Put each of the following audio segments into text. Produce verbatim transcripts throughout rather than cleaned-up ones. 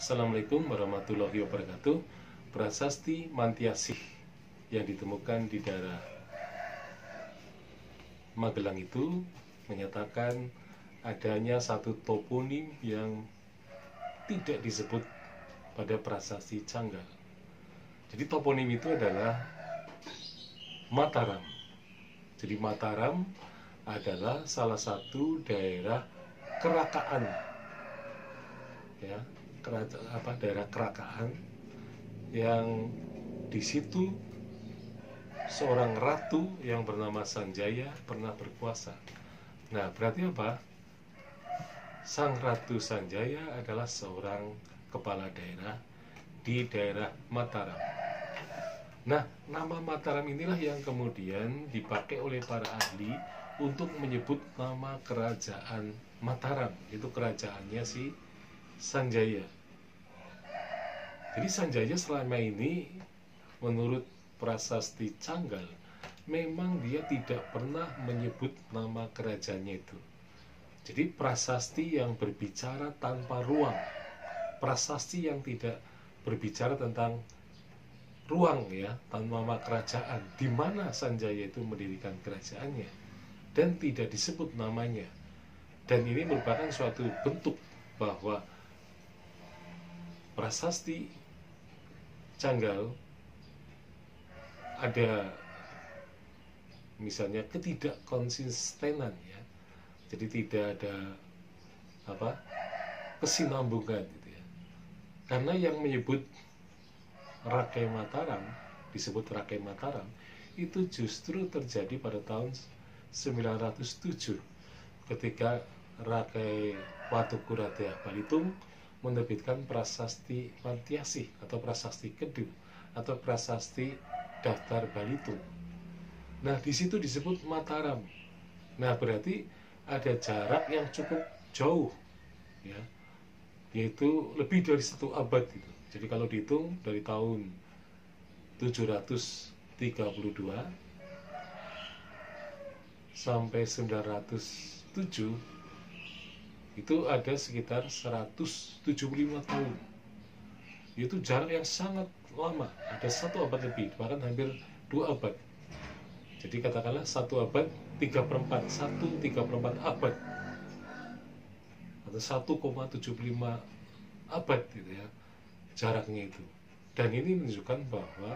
Assalamualaikum warahmatullahi wabarakatuh. Prasasti Mantiasih yang ditemukan di daerah Magelang itu menyatakan adanya satu toponim yang tidak disebut pada prasasti Canggal. Jadi toponim itu adalah Mataram. Jadi Mataram adalah salah satu daerah kerakaan, ya, kerajaan apa daerah kerakaan yang di situ seorang ratu yang bernama Sanjaya pernah berkuasa. Nah, berarti apa? Sang Ratu Sanjaya adalah seorang kepala daerah di daerah Mataram. Nah, nama Mataram inilah yang kemudian dipakai oleh para ahli untuk menyebut nama kerajaan Mataram. Itu kerajaannya si Sanjaya. Jadi Sanjaya selama ini menurut prasasti Canggal memang dia tidak pernah menyebut nama kerajaannya itu. Jadi prasasti yang berbicara tanpa ruang, prasasti yang tidak berbicara tentang ruang, ya, tanpa nama kerajaan, di mana Sanjaya itu mendirikan kerajaannya dan tidak disebut namanya. Dan ini merupakan suatu bentuk bahwa prasasti Canggal ada misalnya ketidakkonsistenan, ya. Jadi tidak ada apa kesinambungan gitu, ya. Karena yang menyebut Rakai Mataram, disebut Rakai Mataram, itu justru terjadi pada tahun sembilan ratus tujuh ketika Rakai Watukuratya Balitung menerbitkan prasasti Mantiasih atau prasasti Kedu atau prasasti Daftar Balitung. Nah, di situ disebut Mataram. Nah, berarti ada jarak yang cukup jauh, ya, yaitu lebih dari satu abad itu. Jadi kalau dihitung dari tahun tujuh ratus tiga puluh dua sampai sembilan ratus tujuh itu ada sekitar seratus tujuh puluh lima tahun. Itu jarak yang sangat lama, ada satu abad lebih, bahkan hampir dua abad. Jadi katakanlah satu abad tiga per empat, satu tiga per empat abad, atau satu koma tujuh puluh lima abad gitu, ya, jaraknya itu. Dan ini menunjukkan bahwa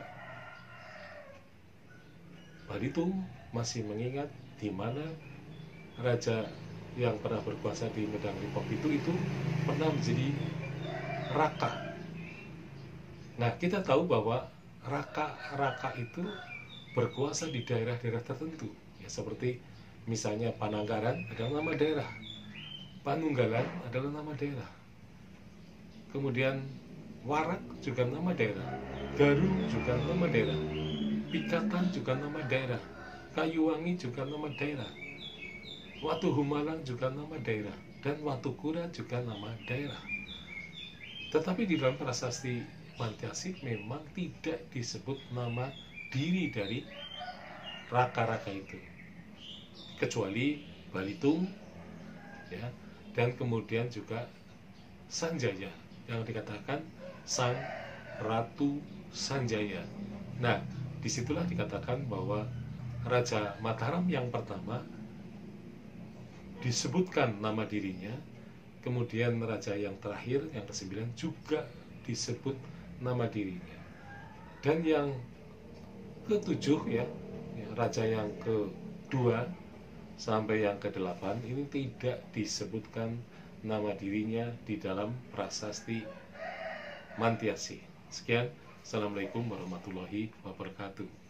Balitung masih mengingat di mana raja yang pernah berkuasa di Medang Lipok itu itu pernah menjadi Raka. Nah, kita tahu bahwa Raka-Raka itu berkuasa di daerah-daerah tertentu, ya, seperti misalnya Pananggaran adalah nama daerah, Panunggalan adalah nama daerah, kemudian Warak juga nama daerah, Garu juga nama daerah, Pikatan juga nama daerah, Kayuwangi juga nama daerah, Watu Humalang juga nama daerah, dan Watukura juga nama daerah. Tetapi di dalam prasasti Mantiasih memang tidak disebut nama diri dari Raka-Raka itu, kecuali Balitung, ya, dan kemudian juga Sanjaya yang dikatakan Sang Ratu Sanjaya. Nah, disitulah dikatakan bahwa Raja Mataram yang pertama disebutkan nama dirinya, kemudian raja yang terakhir, yang kesembilan, juga disebut nama dirinya, dan yang ketujuh, ya, ya raja yang kedua sampai yang kedelapan ini tidak disebutkan nama dirinya di dalam prasasti Mantiasih. Sekian, assalamualaikum warahmatullahi wabarakatuh.